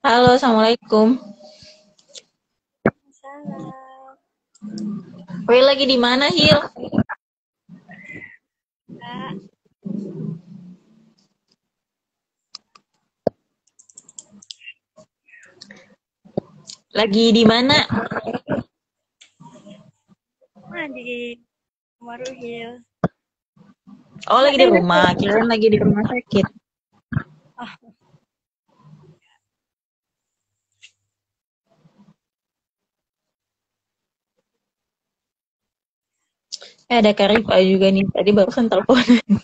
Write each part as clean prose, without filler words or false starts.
Halo, Assalamualaikum. Salam, Woi, lagi di mana, Hil? Kak. Lagi di mana? Di Maruhil. Oh, Nggak lagi di dengar rumah. suara. Kirain lagi di rumah sakit. Oh, Ada Karifa juga nih. Tadi barusan telepon.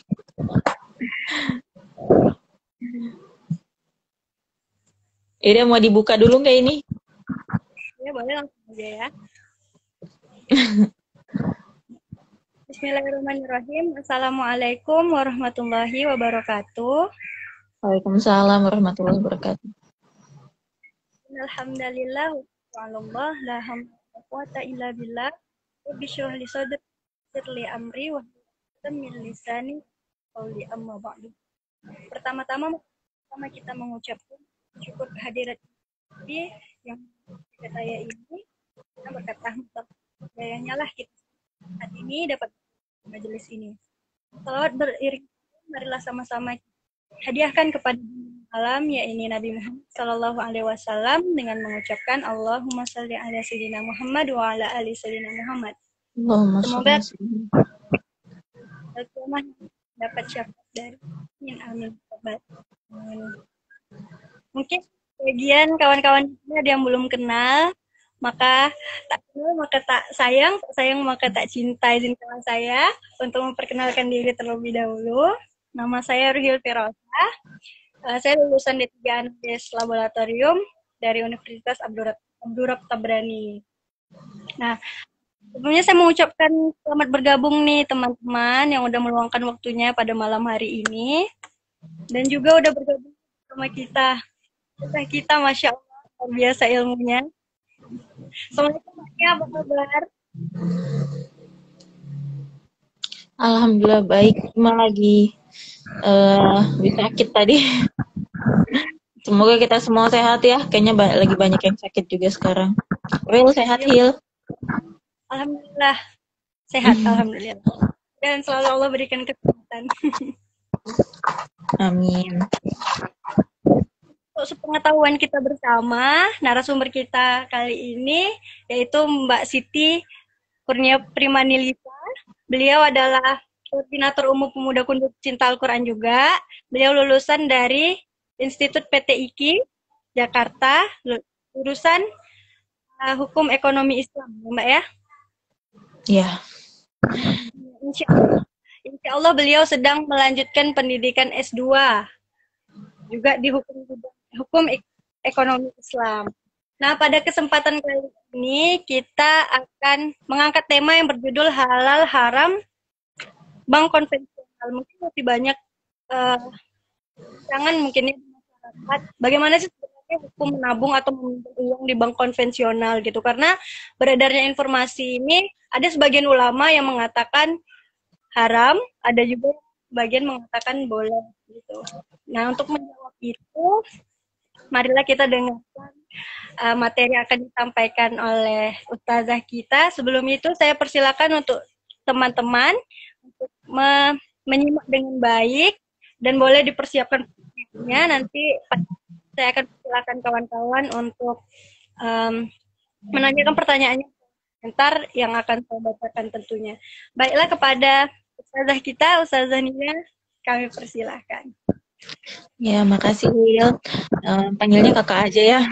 Mau dibuka dulu nggak ini? ya boleh langsung aja ya. Bismillahirrahmanirrahim. Assalamualaikum warahmatullahi wabarakatuh. Waalaikumsalam warahmatullahi wabarakatuh. Alhamdulillah. Wallah la hamda wa quwata illa billah. Rabbi shrah li sadri yassir li amri wa hlul min lisani qawli amma ba'du. Pertama-tama kita mengucapkan syukur kehadirat Nabi yang dekat saya ini berkat rahmat dayanya lah kita saat ini dapat majelis ini. Salawat beriring, marilah sama-sama hadiahkan kepada alam, yakni Nabi Muhammad Sallallahu Alaihi Wasallam dengan mengucapkan Allahumma salli ala sayyidina Muhammad wa ala ali sayyidina Muhammad. Allahumma Semoga sholli Al-Qiyamah dapat syafaat dari amin. Mungkin bagian kawan-kawan ada yang belum kenal, maka tak kenal maka tak sayang, tak sayang maka tak cinta. Izinkan saya untuk memperkenalkan diri terlebih dahulu. Nama saya Ruhil Firosa. Saya lulusan D3 Andes Laboratorium dari Universitas Abdurrahman Tabrani. Nah, sebelumnya saya mengucapkan selamat bergabung nih teman-teman yang udah meluangkan waktunya pada malam hari ini dan juga udah bergabung sama kita. Kita Masya Allah, luar biasa ilmunya. Assalamualaikum, apa kabar? Alhamdulillah baik. Cuma lagi sakit tadi. Semoga kita semua sehat ya. Kayaknya lagi banyak yang sakit juga sekarang. Will sehat, Hil? Alhamdulillah sehat, alhamdulillah. Dan selalu Allah berikan kesehatan. Amin. Untuk sepengetahuan kita bersama, narasumber kita kali ini yaitu Mbak Siti Kurnia Primanilita. Beliau adalah Koordinator Umum Pemuda Kunduk Cinta Al-Quran juga. Beliau lulusan dari Institut PT IKI Jakarta, lulusan Hukum Ekonomi Islam, Mbak ya? Ya. Insya Allah beliau sedang melanjutkan pendidikan S2 juga di hukum ekonomi Islam. Nah, pada kesempatan kali ini kita akan mengangkat tema yang berjudul halal haram bank konvensional. Mungkin lebih banyak jangan mungkin masyarakat. Bagaimana sih sebenarnya hukum menabung atau meminjam uang di bank konvensional gitu? Karena beredarnya informasi ini ada sebagian ulama yang mengatakan haram, ada juga sebagian mengatakan boleh gitu. Nah, untuk menjawab itu, marilah kita dengarkan materi yang akan disampaikan oleh ustazah kita. Sebelum itu saya persilakan untuk teman-teman untuk menyimak dengan baik dan boleh dipersiapkan nanti saya akan persilakan kawan-kawan untuk menanyakan pertanyaannya komentar yang akan saya bacakan tentunya. Baiklah kepada ustazah kita, Ustazah Nia, kami persilahkan. Ya, makasih Will. Panggilnya kakak aja ya.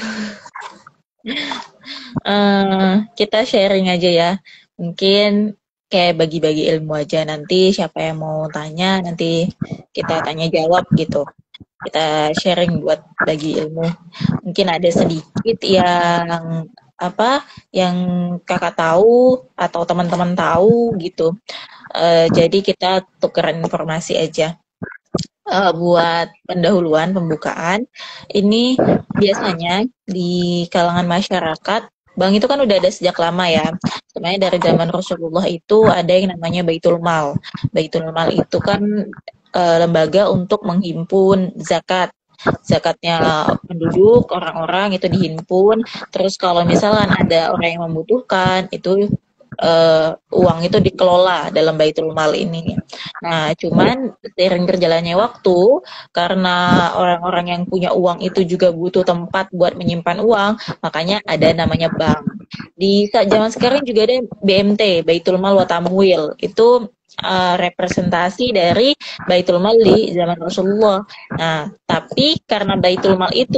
Kita sharing aja ya. Mungkin kayak bagi-bagi ilmu aja. Nanti siapa yang mau tanya, nanti kita tanya jawab gitu. Kita sharing buat bagi ilmu. Mungkin ada sedikit yang yang kakak tahu atau teman-teman tahu gitu. Jadi kita tukeran informasi aja. Buat pendahuluan pembukaan ini biasanya di kalangan masyarakat bank itu kan udah ada sejak lama ya. Sebenarnya dari zaman Rasulullah itu ada yang namanya Baitul Mal. Baitul Mal itu kan lembaga untuk menghimpun zakat. zakatnya penduduk, orang-orang itu dihimpun. Terus kalau misalkan ada orang yang membutuhkan, itu uang itu dikelola dalam Baitul Mal ini. Nah, cuman seiring berjalannya waktu, karena orang-orang yang punya uang itu juga butuh tempat buat menyimpan uang, makanya ada namanya bank. Di zaman sekarang juga ada BMT, Baitul Mal wa Tamwil. Itu representasi dari Baitul Mal di zaman Rasulullah. Nah, tapi karena Baitul Mal itu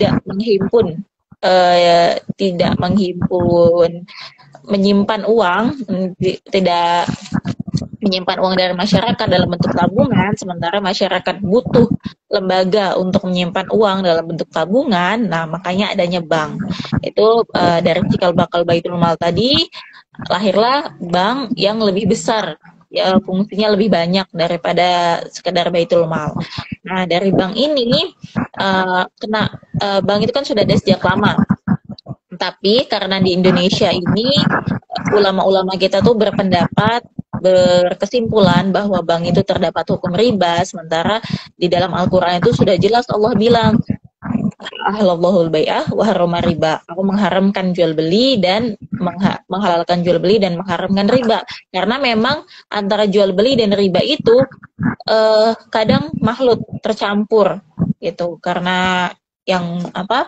tidak menghimpun menyimpan uang, tidak menyimpan uang dari masyarakat dalam bentuk tabungan, sementara masyarakat butuh lembaga untuk menyimpan uang dalam bentuk tabungan. Nah, makanya adanya bank. Itu dari cikal bakal Baitul Mal tadi lahirlah bank yang lebih besar, ya fungsinya lebih banyak daripada sekedar Baitul Mal. Nah, dari bank ini bank itu kan sudah ada sejak lama. Tapi karena di Indonesia ini ulama-ulama kita tuh berkesimpulan bahwa bank itu terdapat hukum riba, sementara di dalam Al-Quran itu sudah jelas Allah bilang ahlallahul bai'ah wa harrama riba. Aku mengharamkan jual beli dan menghalalkan jual beli dan mengharamkan riba. Karena memang antara jual beli dan riba itu kadang makhluk tercampur gitu. Karena yang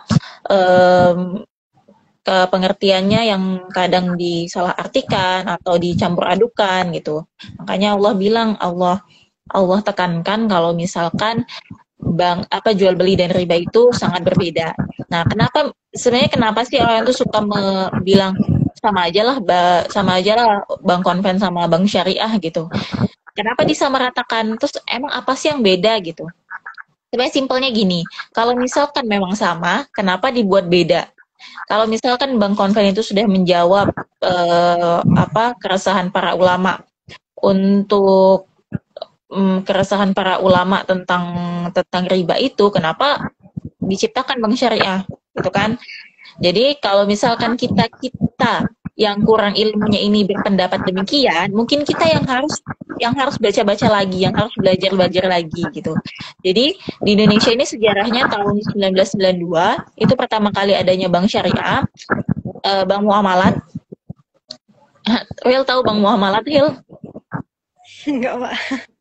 pengertiannya yang kadang disalahartikan atau dicampur adukan gitu. Makanya Allah bilang, Allah tekankan kalau misalkan jual beli dan riba itu sangat berbeda. Nah, kenapa sih orang itu suka bilang sama aja lah bank konven sama bank syariah gitu. Kenapa disamaratakan? Terus emang apa sih yang beda gitu? Sebenarnya simpelnya gini, kalau misalkan memang sama, kenapa dibuat beda? Kalau misalkan bank konven itu sudah menjawab keresahan para ulama untuk keresahan para ulama tentang riba itu, kenapa diciptakan bank syariah, gitu kan? Jadi kalau misalkan kita yang kurang ilmunya ini berpendapat demikian, mungkin kita yang harus baca-baca lagi, yang harus belajar lagi gitu. Jadi di Indonesia ini sejarahnya tahun 1992 itu pertama kali adanya bank syariah, bank muamalat. Hil tahu bank muamalat, Hil? Enggak, Pak.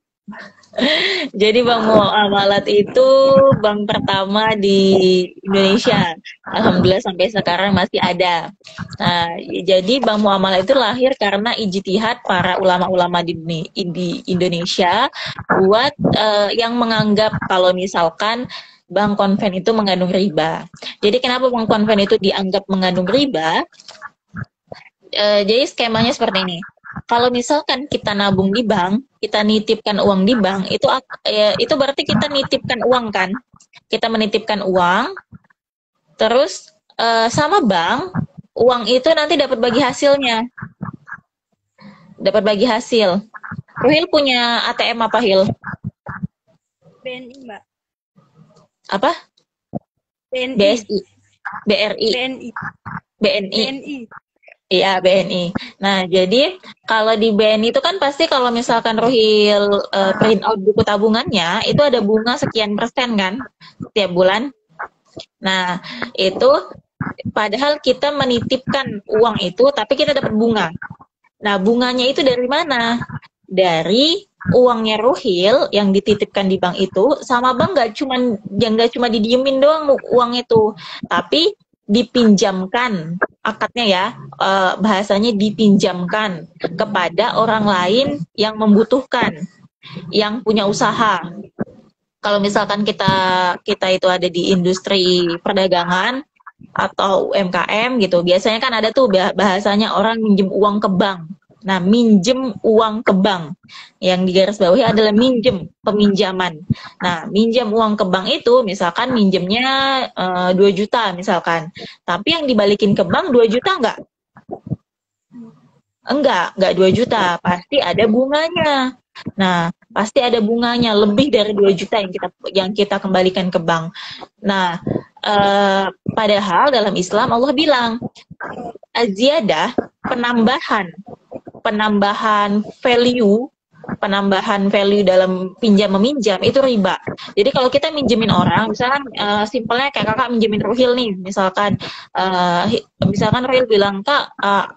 Jadi bank muamalat itu bank pertama di Indonesia. Alhamdulillah sampai sekarang masih ada. Nah, jadi bank muamalat itu lahir karena ijtihad para ulama-ulama di Indonesia buat yang menganggap kalau misalkan bank konven itu mengandung riba. Jadi kenapa bank konven itu dianggap mengandung riba? Jadi skemanya seperti ini. Kalau misalkan kita nabung di bank, kita nitipkan uang di bank, itu berarti kita nitipkan uang kan? Kita menitipkan uang, terus sama bank, uang itu nanti dapat bagi hasilnya. Dapat bagi hasil. Hil punya ATM apa, Hil? BNI, Mbak. Apa? BNI. BSI. BRI. BNI. BNI. BNI. Iya, BNI. Nah, jadi kalau di BNI itu kan pasti kalau misalkan Rohil print out buku tabungannya, itu ada bunga sekian persen kan setiap bulan. Nah, itu padahal kita menitipkan uang itu, tapi kita dapat bunga. Nah, bunganya itu dari mana? Dari uangnya Rohil yang dititipkan di bank itu, sama bank nggak cuma didiemin doang uang itu, tapi dipinjamkan, akadnya ya, bahasanya dipinjamkan kepada orang lain yang membutuhkan, yang punya usaha. Kalau misalkan kita itu ada di industri perdagangan atau UMKM gitu, biasanya kan ada tuh bahasanya orang minjem uang ke bank. Nah, minjem uang ke bank. Yang digarisbawahi adalah minjem, peminjaman. Nah, minjem uang ke bank itu, misalkan minjemnya 2 juta misalkan. Tapi yang dibalikin ke bank 2 juta enggak? Enggak 2 juta. Pasti ada bunganya. Nah, pasti ada bunganya lebih dari 2 juta yang kita kembalikan ke bank. Nah, padahal dalam Islam Allah bilang az-ziyadah, penambahan value penambahan value dalam pinjam meminjam itu riba. Jadi kalau kita minjemin orang, misalkan simpelnya kayak kakak minjemin Ruhil nih, misalkan Ruhil bilang, Kak,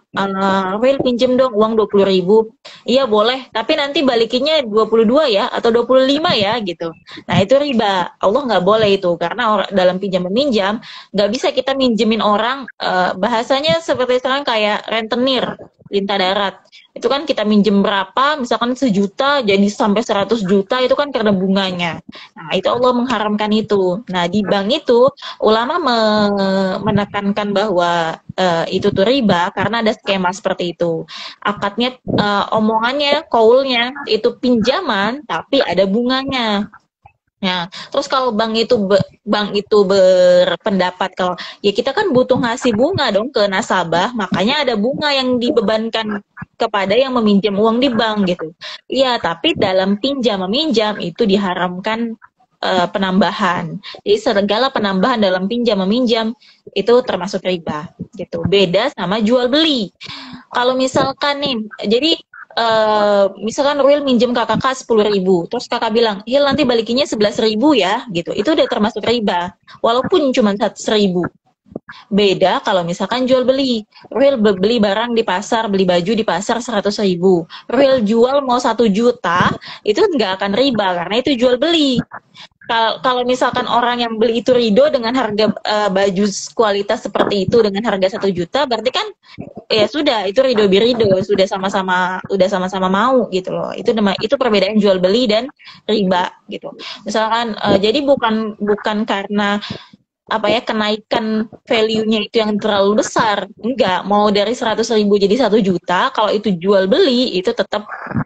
Ruhil pinjem dong uang 20.000. Iya boleh, tapi nanti balikinnya 22 ya atau 25 ya gitu. Nah itu riba. Allah nggak boleh itu karena dalam pinjam meminjam nggak bisa kita minjemin orang, bahasanya seperti sekarang kayak rentenir lintah darat. Itu kan kita minjem berapa, misalkan 1 juta jadi sampai 100 juta itu kan karena bunganya. Nah, itu Allah mengharamkan itu. Nah, di bank itu ulama menekankan bahwa itu tuh riba karena ada skema seperti itu. Akadnya, omongannya, kaulnya itu pinjaman tapi ada bunganya. Nah, terus kalau bank itu berpendapat kalau ya kita kan butuh ngasih bunga dong ke nasabah, makanya ada bunga yang dibebankan kepada yang meminjam uang di bank gitu. Iya, tapi dalam pinjam meminjam itu diharamkan penambahan. Jadi segala penambahan dalam pinjam meminjam itu termasuk riba gitu. Beda sama jual beli. Kalau misalkan nih, jadi misalkan Ruhil minjem ke kakak 10.000, terus kakak bilang, Hil nanti balikinnya 11.000 ya, gitu. Itu udah termasuk riba, walaupun cuma 100.000. Beda kalau misalkan jual beli. Ruhil beli barang di pasar, beli baju di pasar 100.000. Ruhil jual mau 1 juta, itu nggak akan riba karena itu jual beli. Kalau misalkan orang yang beli itu ridho dengan harga baju kualitas seperti itu dengan harga 1 juta, berarti kan ya sudah itu ridho birido, sudah sama-sama mau gitu loh. Itu perbedaan jual beli dan riba gitu. Misalkan jadi bukan karena apa ya kenaikan value-nya itu yang terlalu besar, enggak, mau dari 100.000 jadi 1 juta, kalau itu jual beli itu tetap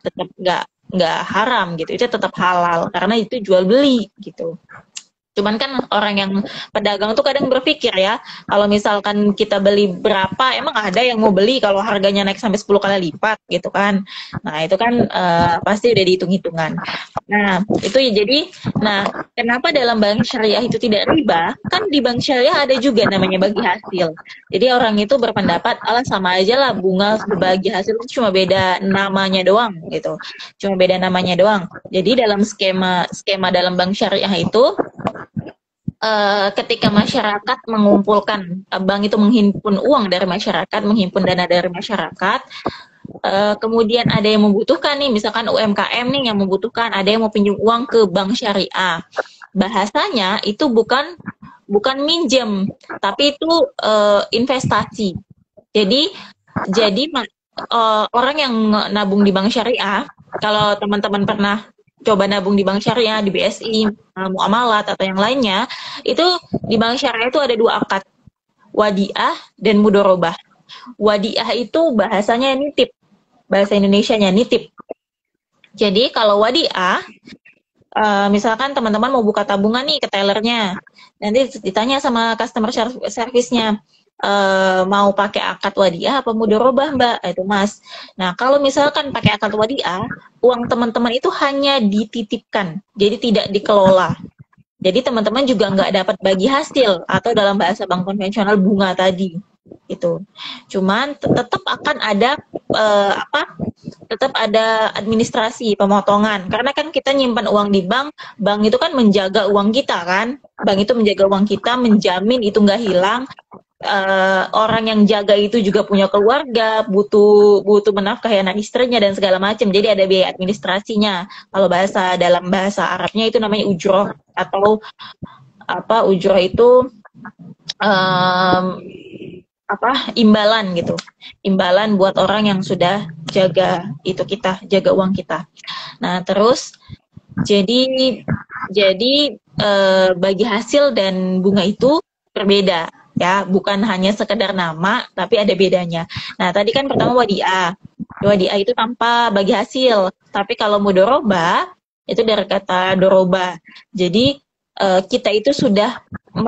nggak haram gitu, itu tetap halal karena itu jual beli gitu. Cuman kan orang yang pedagang tuh kadang berpikir ya, kalau misalkan kita beli berapa, emang ada yang mau beli kalau harganya naik sampai 10 kali lipat gitu kan. Nah, itu kan pasti udah dihitung-hitungan. Nah, itu ya jadi, nah kenapa dalam bank syariah itu tidak riba? Kan di bank syariah ada juga namanya bagi hasil. Jadi orang itu berpendapat, alah sama aja lah bunga berbagi hasil itu cuma beda namanya doang gitu. Cuma beda namanya doang. Jadi dalam skema dalam bank syariah itu ketika masyarakat mengumpulkan, bank itu menghimpun uang dari masyarakat, menghimpun dana dari masyarakat, kemudian ada yang membutuhkan nih, misalkan UMKM nih yang membutuhkan, ada yang mau pinjam uang ke bank syariah. Bahasanya itu bukan minjem, tapi itu investasi. Jadi orang yang nabung di bank syariah, kalau teman-teman pernah coba nabung di bank syariah, di BSI, Muamalat atau yang lainnya, itu di bank syariah itu ada 2 akad, wadiah dan mudorobah. Wadiah itu bahasanya nitip, bahasa Indonesianya nitip. Jadi kalau wadiah, misalkan teman-teman mau buka tabungan nih ke tellernya, nanti ditanya sama customer service-nya, mau pakai akad wadiah apa mudorobah mbak, itu mas. Nah kalau misalkan pakai akad wadiah, uang teman-teman itu hanya dititipkan, jadi tidak dikelola. Jadi teman-teman juga nggak dapat bagi hasil atau dalam bahasa bank konvensional bunga tadi itu. Cuman tetap akan ada tetap ada administrasi pemotongan karena kan kita nyimpan uang di bank, bank itu kan menjaga uang kita kan, bank itu menjaga uang kita, menjamin itu nggak hilang. Orang yang jaga itu juga punya keluarga, butuh menafkahi anak istrinya dan segala macam. Jadi ada biaya administrasinya. Kalau dalam bahasa Arabnya itu namanya ujroh, atau ujroh itu imbalan gitu. Imbalan buat orang yang sudah jaga uang kita. Nah, terus jadi bagi hasil dan bunga itu berbeda. Ya, bukan hanya sekedar nama, tapi ada bedanya. Nah, tadi kan pertama wadiah. Wadiah itu tanpa bagi hasil. Tapi kalau mudoroba, itu dari kata doroba. Jadi, kita itu sudah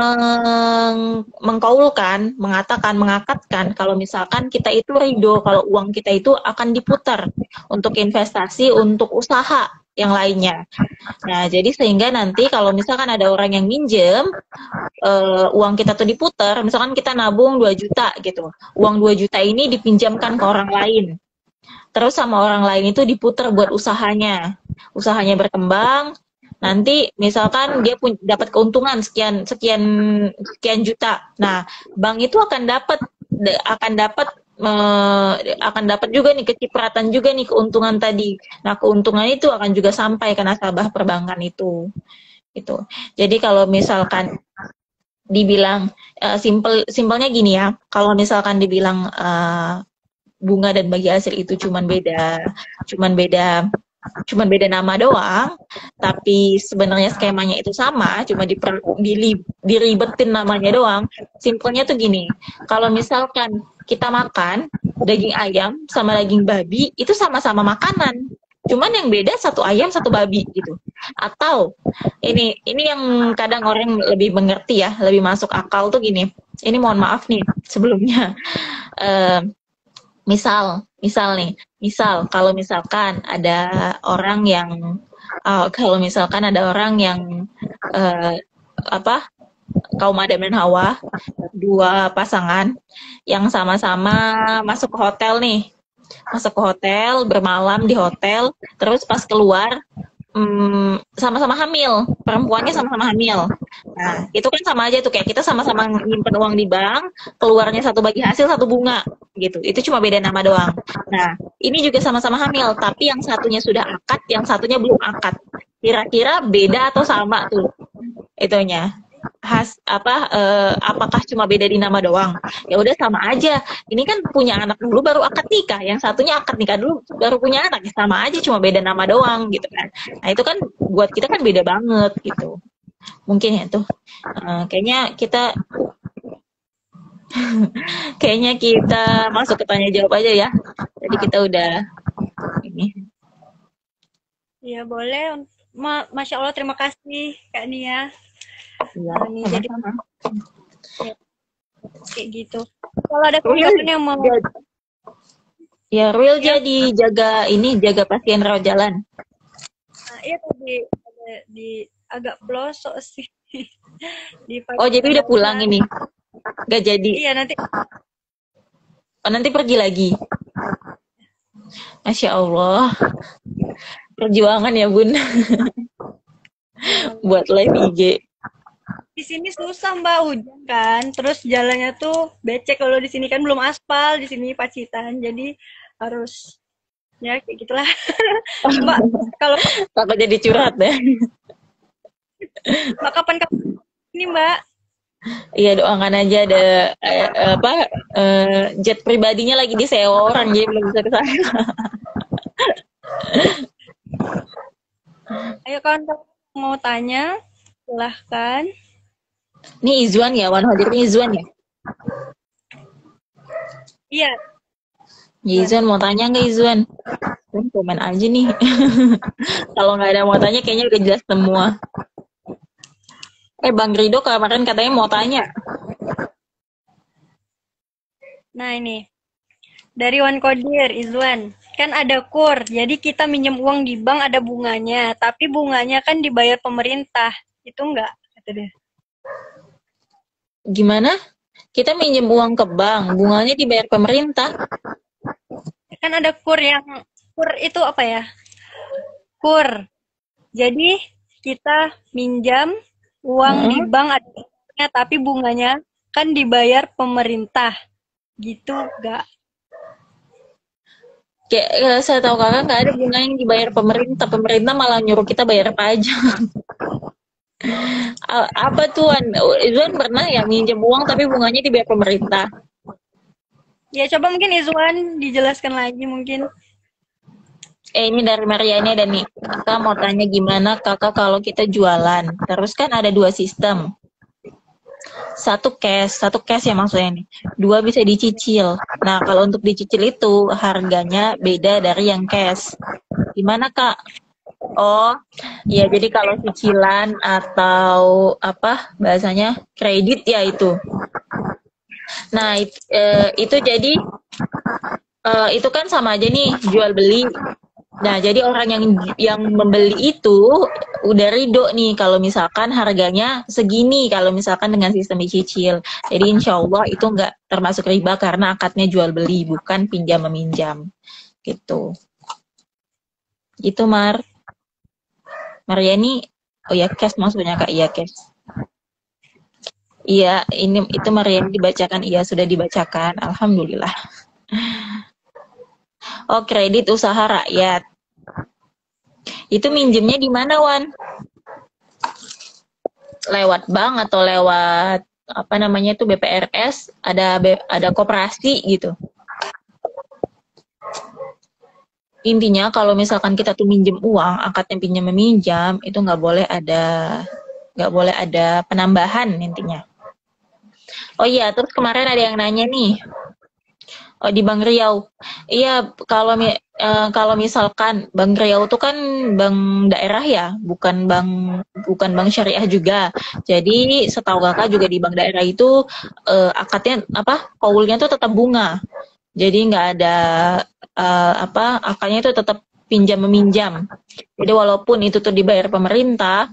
mengakatkan kalau misalkan kita itu ridho, kalau uang kita itu akan diputar untuk investasi, untuk usaha yang lainnya. Nah, jadi sehingga nanti kalau misalkan ada orang yang minjem, uang kita tuh diputar, misalkan kita nabung 2 juta gitu. Uang 2 juta ini dipinjamkan ke orang lain. terus sama orang lain itu diputar buat usahanya berkembang. Nanti misalkan dia dapat keuntungan sekian sekian sekian juta. Nah, bank itu akan dapat akan dapat juga nih kecipratan juga nih keuntungan tadi. Nah, keuntungan itu akan juga sampai ke nasabah perbankan itu. Gitu. Jadi kalau misalkan dibilang simpelnya gini ya, kalau misalkan dibilang bunga dan bagi hasil itu cuman beda nama doang, tapi sebenarnya skemanya itu sama, cuma diribetin namanya doang. Simpelnya tuh gini, kalau misalkan kita makan daging ayam sama daging babi, itu sama-sama makanan. Cuman yang beda satu ayam, satu babi gitu. Atau ini yang kadang orang lebih mengerti ya, lebih masuk akal tuh gini. Ini mohon maaf nih sebelumnya. Misal kalau misalkan ada orang yang kaum Adam dan Hawa, dua pasangan yang sama-sama masuk ke hotel, bermalam di hotel, terus pas keluar sama-sama hamil, perempuannya sama-sama hamil. Nah, itu kan sama aja tuh, kayak kita sama-sama nyimpen uang di bank, keluarnya satu bagi hasil, satu bunga, gitu. Itu cuma beda nama doang. Nah, ini juga sama-sama hamil, tapi yang satunya sudah akad, yang satunya belum akad. Kira-kira beda atau sama tuh itunya? Apakah cuma beda di nama doang? Ya udah sama aja. Ini kan punya anak dulu baru akad nikah, yang satunya akad nikah dulu baru punya anak, ya sama aja cuma beda nama doang gitu kan. Nah, itu kan buat kita kan beda banget gitu. Mungkin ya tuh kayaknya kita masuk ke tanya jawab aja ya. Jadi kita udah ini. Ya boleh. Masya Allah, terima kasih Kak Nia. Iya, jadi kayak gitu. Kalau ada teman yang mau ya real jadi jaga pasien rawat jalan. Nah, iya tadi di agak pelosok sih. Jadi udah pulang ini. Gak jadi. Iya, nanti pergi lagi. Masya Allah. Perjuangan ya, Bun. Buat live IG. Di sini susah Mbak, hujan kan. Terus jalannya tuh becek, kalau di sini kan belum aspal, di sini Pacitan. Jadi harus ya kayak gitulah. Mbak, kalau takut jadi curhat deh. Mbak kapan ini Mbak? Iya, doakan aja ada jet pribadinya lagi disewa orang, jadi belum bisa ke sana. Ayo kawan mau tanya, silahkan. Ini Izwan ya, hadirnya Izwan ya? Iya. Izwan mau tanya nggak Izwan? Komen aja nih. Kalau nggak ada mau tanya, kayaknya udah jelas semua. Bang Rido kemarin katanya mau tanya. Nah ini, dari Wan Kodir, Izwan. Kan ada KUR, jadi kita minjem uang di bank ada bunganya. Tapi bunganya kan dibayar pemerintah. Itu enggak? Kata dia. Gimana? Kita minjem uang ke bank, bunganya dibayar pemerintah. Kan ada KUR itu apa ya? KUR. Jadi kita minjam uang di bank ada bunganya, tapi bunganya kan dibayar pemerintah. Gitu enggak? Kayak saya tahu kakak nggak ada bunga yang dibayar pemerintah malah nyuruh kita bayar pajak. Apa tuan? Izwan pernah ya minjem uang tapi bunganya dibayar pemerintah? Ya coba mungkin Izwan dijelaskan lagi mungkin. Ini dari Mariani dan nih, kakak mau tanya gimana kakak kalau kita jualan, terus kan ada dua sistem. Satu cash ya maksudnya nih. Dua bisa dicicil. Nah, kalau untuk dicicil itu harganya beda dari yang cash. Gimana, Kak? Oh, ya jadi kalau cicilan atau apa bahasanya kredit ya itu. Nah, itu jadi itu kan sama aja nih jual beli. Nah, jadi orang yang membeli itu udah ridho nih kalau misalkan harganya segini kalau misalkan dengan sistem dicicil. Jadi insya Allah itu nggak termasuk riba karena akadnya jual beli bukan pinjam meminjam gitu. Itu Mariani, oh ya cash maksudnya Kak, iya cash. Iya, itu Mariani dibacakan, iya sudah dibacakan, alhamdulillah. Oh, kredit usaha rakyat. Itu minjemnya di mana, Wan? Lewat bank atau lewat apa namanya itu BPRS, ada koperasi gitu. Intinya kalau misalkan kita tuh minjem uang, akadnya pinjam meminjam, itu nggak boleh ada penambahan intinya. Oh iya, terus kemarin ada yang nanya nih. Oh, di Bank Riau. Iya, kalau misalkan Bank Riau itu kan bank daerah ya, bukan bank syariah juga. Jadi setahu Kakak juga di bank daerah itu akadnya apa? Kaulnya tuh tetap bunga. Jadi nggak ada akadnya itu tetap pinjam meminjam. Jadi walaupun itu tuh dibayar pemerintah,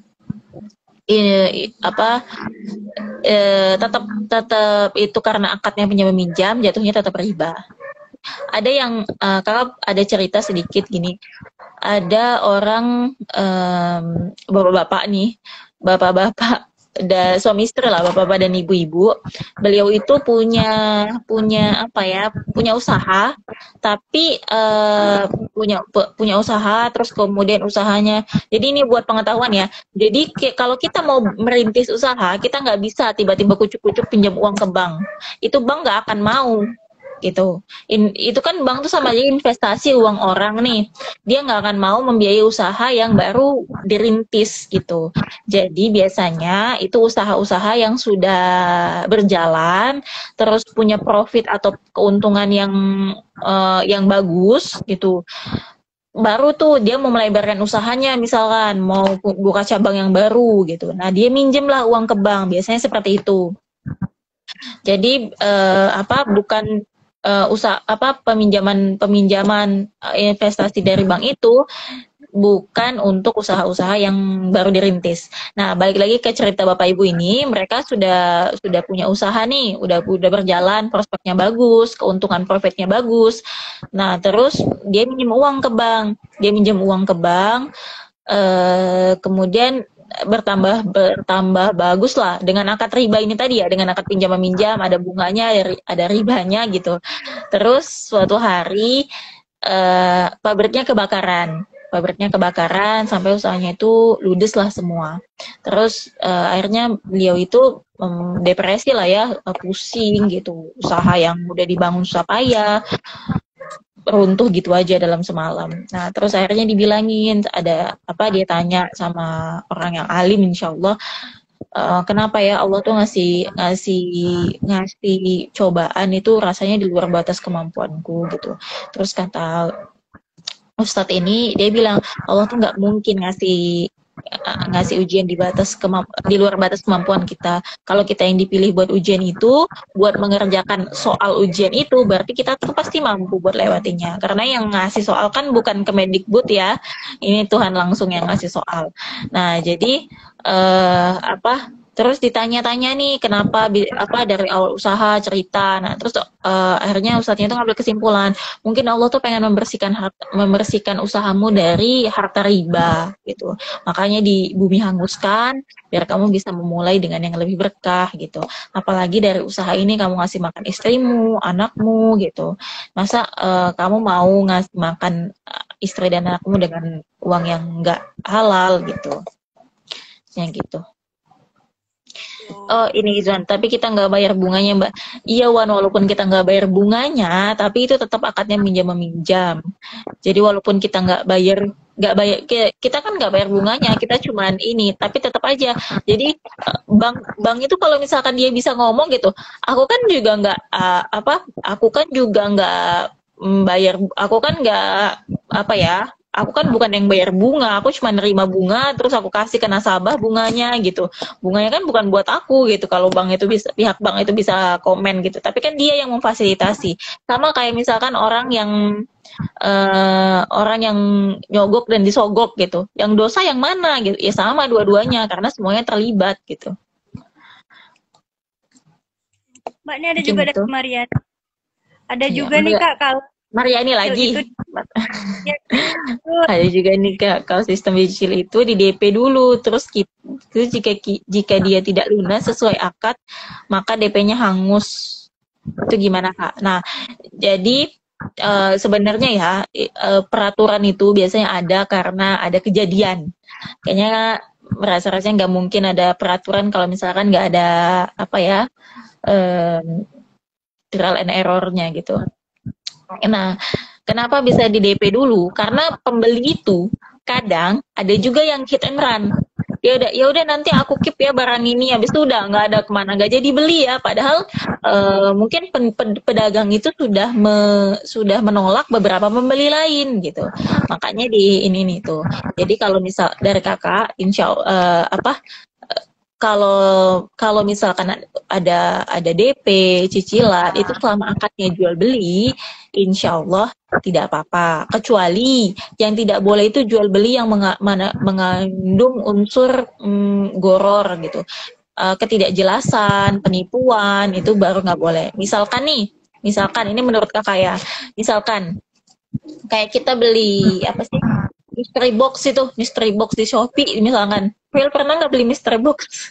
tetap itu karena akadnya pinjam meminjam jatuhnya tetap riba. Ada yang kakak ada cerita sedikit gini, ada orang bapak-bapak nih, bapak-bapak suami istri lah, bapak-bapak dan ibu-ibu. Beliau itu punya usaha, tapi punya usaha, terus kemudian usahanya. Jadi ini buat pengetahuan ya. Jadi kalau kita mau merintis usaha, kita nggak bisa tiba-tiba kucuk-kucuk pinjam uang ke bank. Itu bank nggak akan mau gitu. Itu kan bank tuh sama aja investasi uang orang nih. Dia nggak akan mau membiayai usaha yang baru dirintis gitu. Jadi biasanya itu usaha-usaha yang sudah berjalan, terus punya profit atau keuntungan yang bagus gitu. Baru tuh dia mau melebarkan usahanya, misalkan mau buka cabang yang baru gitu. Nah dia minjem lah uang ke bank, biasanya seperti itu. Jadi bukan peminjaman investasi dari bank itu bukan untuk usaha-usaha yang baru dirintis. Nah, balik lagi ke cerita Bapak Ibu ini, mereka sudah punya usaha nih, udah berjalan, prospeknya bagus, keuntungan profitnya bagus. Nah, terus dia minjem uang ke bank. Kemudian bertambah bagus lah dengan akad riba ini tadi ya, dengan akad pinjam meminjam, ada bunganya, ada ribanya gitu. Terus suatu hari pabriknya kebakaran sampai usahanya itu ludes lah semua. Terus akhirnya beliau itu depresi lah ya, pusing gitu, usaha yang udah dibangun susah payah runtuh gitu aja dalam semalam. Nah, terus akhirnya dibilangin dia tanya sama orang yang alim, insyaallah, kenapa ya Allah tuh ngasih cobaan itu rasanya di luar batas kemampuanku gitu. Terus kata Ustadz ini, dia bilang Allah tuh nggak mungkin ngasih ujian di luar batas kemampuan kita. Kalau kita yang dipilih buat ujian itu, buat mengerjakan soal ujian itu, berarti kita tuh pasti mampu buat lewatinya. Karena yang ngasih soal kan bukan Kemendikbud ya, ini Tuhan langsung yang ngasih soal. Nah, jadi terus ditanya-tanya nih kenapa dari awal usaha cerita. Nah, terus akhirnya ustadznya itu ngambil kesimpulan, mungkin Allah tuh pengen membersihkan usahamu dari harta riba gitu. Makanya di bumi hanguskan biar kamu bisa memulai dengan yang lebih berkah gitu. Apalagi dari usaha ini kamu ngasih makan istrimu, anakmu gitu. Masa kamu mau ngasih makan istri dan anakmu dengan uang yang enggak halal gitu. Yang gitu. Oh ini Izwan, tapi kita nggak bayar bunganya Mbak. Iya Wan, walaupun kita nggak bayar bunganya, tapi itu tetap akadnya minjam meminjam. Jadi walaupun kita nggak bayar, kita kan nggak bayar bunganya, kita cuman ini, tapi tetap aja. Jadi bank itu kalau misalkan dia bisa ngomong gitu, aku kan juga nggak bayar, aku kan nggak aku kan bukan yang bayar bunga, aku cuma nerima bunga, terus aku kasih ke nasabah bunganya gitu. Bunganya kan bukan buat aku gitu. Kalau pihak bank itu bisa komen gitu. Tapi kan dia yang memfasilitasi. Sama kayak misalkan orang yang nyogok dan disogok gitu. Yang dosa yang mana gitu? Ya sama dua-duanya karena semuanya terlibat gitu. Mbak, ini ada juga dari Mariani. Ada juga nih Kak, kalau Mariani lagi. Ya, Ada juga nih Kak, kalau sistem cicil itu di DP dulu, terus terus jika dia tidak lunas sesuai akad, maka DP-nya hangus. Itu gimana Kak? Nah, jadi sebenarnya ya peraturan itu biasanya ada karena ada kejadian. Kayaknya merasa-rasanya nggak mungkin ada peraturan kalau misalkan nggak ada apa ya trial and error-nya gitu. Nah, kenapa bisa di DP dulu? Karena pembeli itu kadang ada juga yang hit and run. Ya udah nanti aku keep ya barang ini, habis itu udah nggak ada kemana, nggak jadi beli ya. Padahal mungkin pedagang itu sudah menolak beberapa pembeli lain gitu. Makanya di ini nih tuh. Jadi kalau misal dari kakak, insya Allah kalau kalau misalkan ada DP, cicilan, itu selama akadnya jual beli, insya Allah tidak apa-apa. Kecuali yang tidak boleh itu jual beli yang mengandung unsur goror gitu. Ketidakjelasan, penipuan, itu baru nggak boleh. Misalkan ini menurut kakak ya, misalkan kayak kita beli apa sih? Mystery box di Shopee misalkan. Will pernah nggak beli mystery box?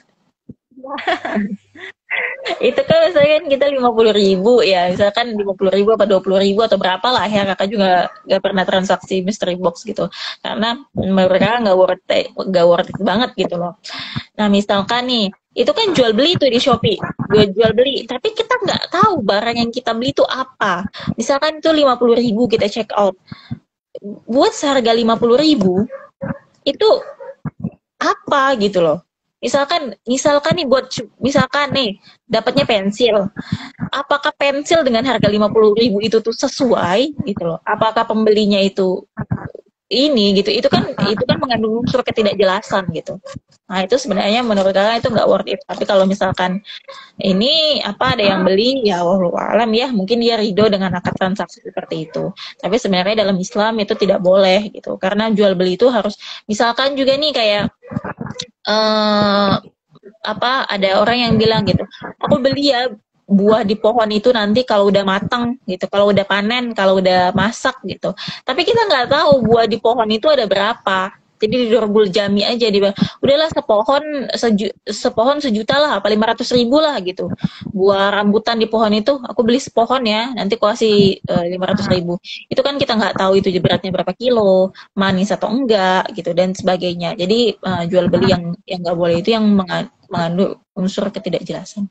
Itu kan misalnya kan kita 50.000 ya, misalkan 50.000 apa 20.000 atau berapa lah ya, kakak juga nggak pernah transaksi mystery box gitu, karena mereka nggak worth it banget gitu loh. Nah misalkan nih, itu kan jual beli tuh di Shopee, jual beli, tapi kita nggak tahu barang yang kita beli itu apa. Misalkan itu 50.000 kita check out, buat seharga 50.000 itu apa gitu loh. Misalkan nih misalkan nih dapatnya pensil. Apakah pensil dengan harga 50.000 itu tuh sesuai gitu loh? Apakah pembelinya itu ini gitu? Itu kan mengandung unsur ketidakjelasan gitu. Nah, itu sebenarnya menurut kakak itu nggak worth it. Tapi kalau misalkan ini apa ada yang beli ya wallahu alam ya, mungkin dia ridho dengan akad transaksi seperti itu. Tapi sebenarnya dalam Islam itu tidak boleh gitu. Karena jual beli itu harus, misalkan juga nih kayak eh ada orang yang bilang gitu, aku beli ya buah di pohon itu nanti kalau udah matang gitu, kalau udah panen, kalau udah masak gitu. Tapi kita nggak tahu buah di pohon itu ada berapa. Jadi di Dorbul Jami aja dia bilang, udahlah sepohon sejuta lah, apa 500.000 lah gitu. Buah rambutan di pohon itu, aku beli sepohon ya, nanti aku kasih 500.000. Itu kan kita nggak tahu itu beratnya berapa kilo, manis atau enggak gitu dan sebagainya. Jadi jual beli yang nggak boleh itu yang mengandung unsur ketidakjelasan.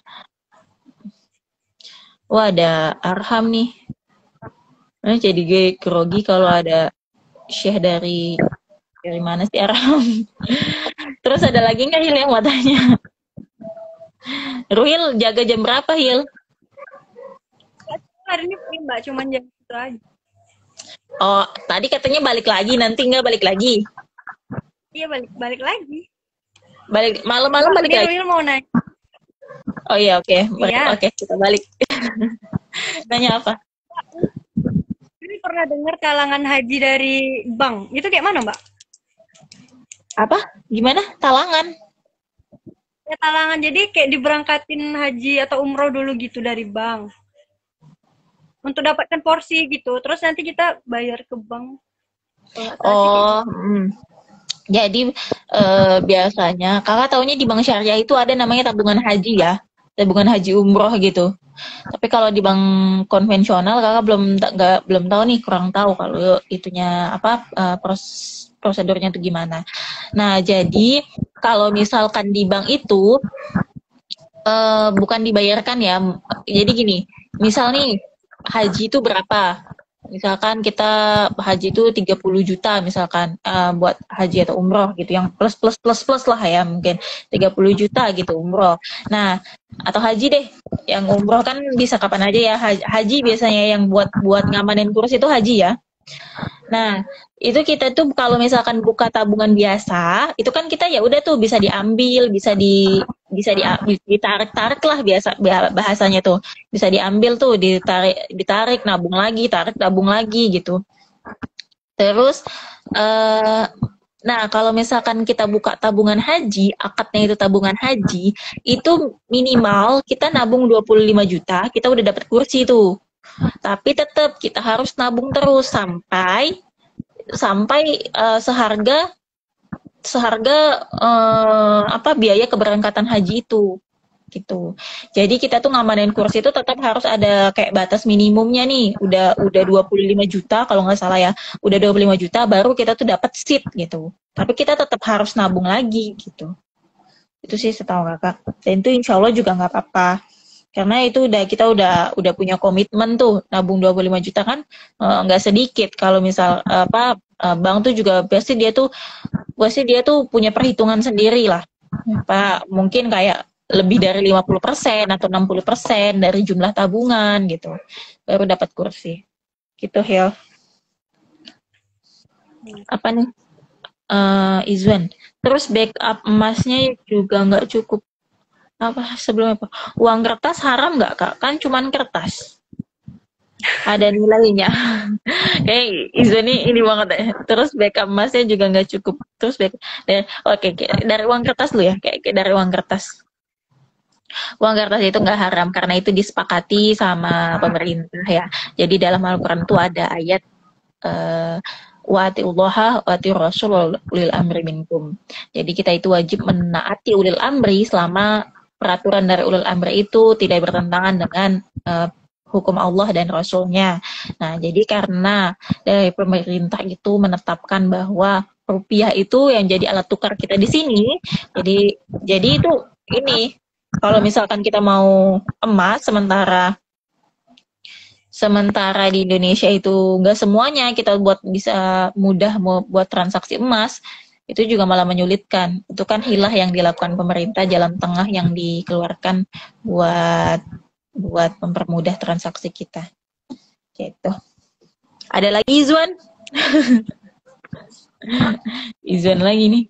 Wah ada Arham nih. Jadi gue grogi kalau ada Syekh dari mana sih Arham? Terus ada lagi nggak Hil yang mau tanya? Ruhil jaga jam berapa Hil? hari ini free Mbak, cuman jam itu aja. Oh, tadi katanya balik lagi, nanti nggak balik lagi? Iya balik lagi. Balik malam-malam balik lagi. Ruhil mau nanya. Oh iya oke. Iya. Oke, kita balik. Nanya apa? Ini pernah dengar talangan haji dari bank. Itu kayak mana, Mbak? Apa? Gimana? Talangan? Ya talangan, jadi kayak diberangkatin haji atau umroh dulu gitu dari bank. Untuk dapatkan porsi gitu. Terus nanti kita bayar ke bank. Oh, jadi biasanya kakak taunya di bank syariah itu ada namanya tabungan haji ya, tabungan haji umroh gitu. Tapi kalau di bank konvensional kakak belum tahu nih, kurang tahu kalau itunya apa prosedurnya itu gimana. Nah jadi kalau misalkan di bank itu bukan dibayarkan ya. Jadi gini, misal nih haji itu berapa? Misalkan kita haji itu 30 juta misalkan buat haji atau umroh gitu yang plus lah ya, mungkin 30 juta gitu umroh. Nah, atau haji deh. Yang umroh kan bisa kapan aja ya. Haji biasanya yang buat ngamanin kurs itu haji ya. Nah, itu kita tuh kalau misalkan buka tabungan biasa, itu kan kita ya udah tuh bisa diambil, bisa ditarik-tarik lah biasa bahasanya tuh. Bisa diambil tuh, ditarik nabung lagi, tarik nabung lagi gitu. Terus nah, kalau misalkan kita buka tabungan haji, akadnya itu tabungan haji, itu minimal kita nabung 25 juta, kita udah dapat kursi tuh. Tapi tetap kita harus nabung terus sampai sampai seharga seharga apa biaya keberangkatan haji itu gitu. Jadi kita tuh ngamanin kursi itu tetap harus ada kayak batas minimumnya nih. Udah 25 juta kalau nggak salah ya. Udah 25 juta baru kita tuh dapat seat gitu. Tapi kita tetap harus nabung lagi gitu. Itu sih setahu kakak. Dan itu insya Allah juga nggak apa-apa. Karena itu kita udah punya komitmen tuh nabung 25 juta kan nggak sedikit. Kalau misal apa bank tuh juga pasti dia tuh punya perhitungan sendiri lah. Pak, mungkin kayak lebih dari 50% atau 60% dari jumlah tabungan gitu. Baru dapat kursi. Gitu, Hil. Apa nih? Izwan. Terus backup emasnya juga nggak cukup. Apa sebelumnya apa? Uang kertas haram nggak, Kak? Kan cuman kertas. Ada nilainya. Kayak Izwan ini banget ya. Terus backup emasnya juga nggak cukup. Terus oke, dari uang kertas dulu ya. Kayak dari uang kertas. Uang kertas itu nggak haram karena itu disepakati sama pemerintah ya. Jadi dalam Al-Quran itu ada ayat wa atiullaha wa rasul ulil amri minkum. Jadi kita itu wajib menaati ulil amri selama peraturan dari ulil amri itu tidak bertentangan dengan hukum Allah dan Rasulnya. Nah, jadi karena dari pemerintah itu menetapkan bahwa rupiah itu yang jadi alat tukar kita di sini, jadi itu ini kalau misalkan kita mau emas sementara di Indonesia itu nggak semuanya kita bisa mudah buat transaksi emas, itu juga malah menyulitkan. Itu kan hilah yang dilakukan pemerintah, jalan tengah yang dikeluarkan buat mempermudah transaksi kita. Gitu. Ada lagi Izwan? Izwan lagi nih.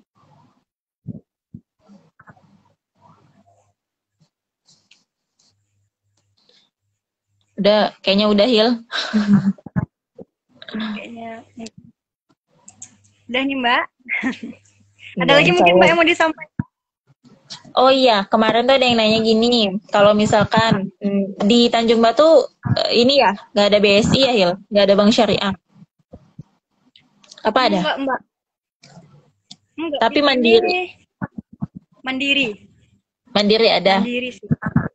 Kayaknya udah Hil. Kayaknya udah nih Mbak. Ada lagi mungkin Mbak yang mau disampaikan? Oh iya, kemarin tuh ada yang nanya gini, kalau misalkan di Tanjung Batu ini ya, nggak ada BSI ya Hil, nggak ada Bank Syariah. Apa ada? Enggak. Tapi Mandiri. Mandiri ada. Mandiri sih.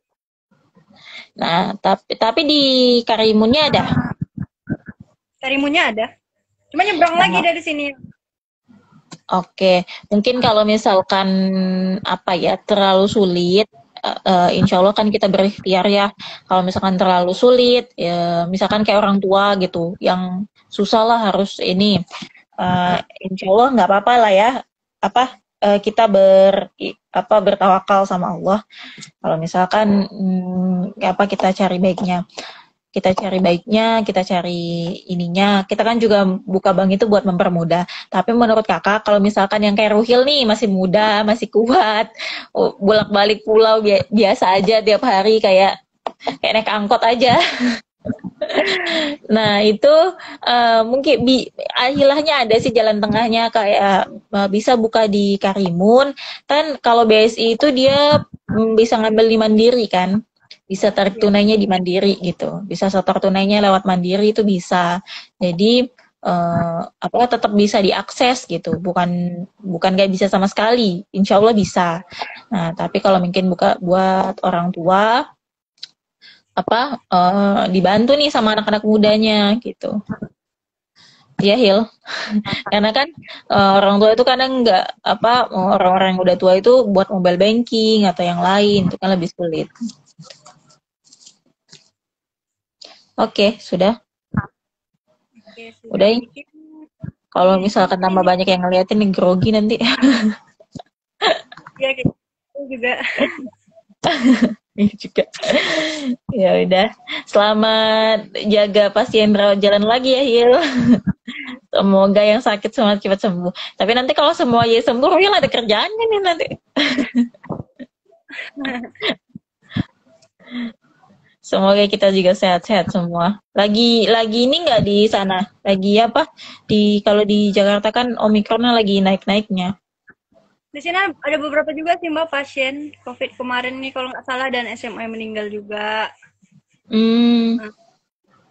Nah, tapi di Karimunnya ada. Karimunnya ada. Cuma nyebrang lagi dari sini. Oke, mungkin kalau misalkan apa ya terlalu sulit, insya Allah kan kita berikhtiar ya. Kalau misalkan terlalu sulit, ya misalkan kayak orang tua gitu, yang susah lah harus ini, insya Allah nggak apa-apa lah ya. Kita bertawakal sama Allah. Kalau misalkan kita cari baiknya. Kita cari ininya. Kita kan juga buka bank itu buat mempermudah. Tapi menurut kakak, kalau misalkan yang kayak Ruhil nih, masih muda, masih kuat, bolak-balik pulau biasa aja tiap hari, kayak naik angkot aja. Nah, itu mungkin hilahnya ada sih jalan tengahnya, kayak bisa buka di Karimun. Kan kalau BSI itu dia bisa ngambil di Mandiri kan. Bisa tarik tunainya di Mandiri gitu, bisa setor tunainya lewat Mandiri itu bisa. Jadi tetap bisa diakses gitu, bukan nggak bisa sama sekali, insya Allah bisa. Nah tapi kalau mungkin buat orang tua dibantu nih sama anak-anak mudanya gitu. Ya Hil, karena kan orang tua itu kadang nggak orang-orang yang udah tua itu buat mobile banking atau yang lain itu kan lebih sulit. Oke, sudah. Udah ya. Kalau misalkan tambah banyak yang ngeliatin nih grogi nanti. Iya, gitu juga. Iya juga. Ya udah. Selamat jaga pasien rawat jalan lagi ya, Hil. Semoga yang sakit semua cepat sembuh. Tapi nanti kalau semua ya sembuh, Hil ada kerjaannya nih nanti. Semoga kita juga sehat-sehat semua. Lagi ini nggak di sana? Lagi apa? Kalau di Jakarta kan Omikronnya lagi naik-naiknya. Di sini ada beberapa juga sih Mbak pasien COVID kemarin nih kalau nggak salah, dan SMA yang meninggal juga.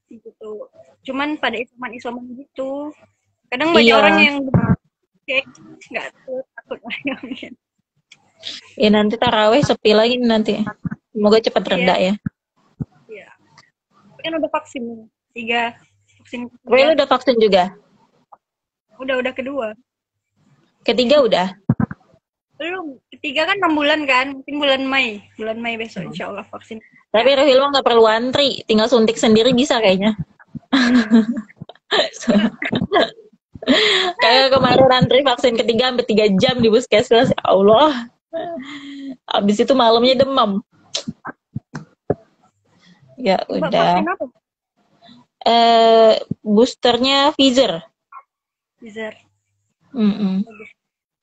gitu. Cuman pada isoman-isoman gitu. Kadang banyak orang Iya, yang kayak nggak tuh takut mungkin. ya nanti taraweh sepi lagi nanti. Semoga cepat Iya, reda ya. iya. Tapi kan udah vaksin tiga, vaksin Tapi ketiga, lu udah vaksin juga? udah kedua. Ketiga udah? Belum, ketiga kan 6 bulan kan, mungkin bulan Mei besok insya Allah vaksin. Tapi Ya, Revil mah nggak perlu antri, tinggal suntik sendiri bisa kayaknya. Kayak kemarin antri vaksin ketiga sampai 3 jam di puskesmas. Ya Allah. Abis itu malamnya demam. Ya Mbak udah. vaksin apa? Boosternya Pfizer. Pfizer. Mm-mm. Bagus.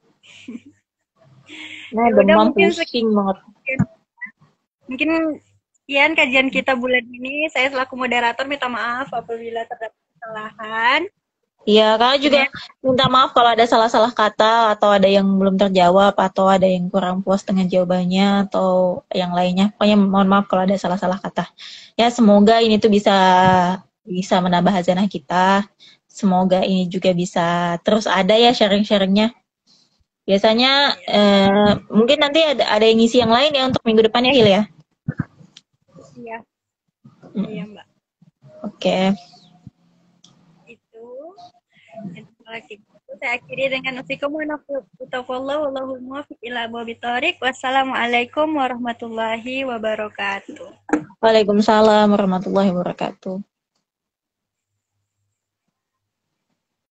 Nah, Ya udah demam mungkin pusing banget. mungkin sekian kajian kita bulan ini. Saya selaku moderator minta maaf apabila terdapat kesalahan. Iya, kakak juga Ini minta maaf kalau ada salah-salah kata atau ada yang belum terjawab atau ada yang kurang puas dengan jawabannya atau yang lainnya. Pokoknya mohon maaf kalau ada salah-salah kata. Ya, semoga ini tuh bisa bisa menambah hazanah kita. Semoga ini juga bisa terus ada ya sharing-sharingnya. Biasanya mungkin nanti ada yang ngisi yang lain ya untuk minggu depan ya Hil ya. iya, iya Mm, Mbak. Oke. Itu. Kalau gitu, saya akhiri dengan usikum wa nafutafallah wallahul muwaffiq ila aqwamit thoriq. Wassalamualaikum warahmatullahi wabarakatuh. Waalaikumsalam warahmatullahi wabarakatuh.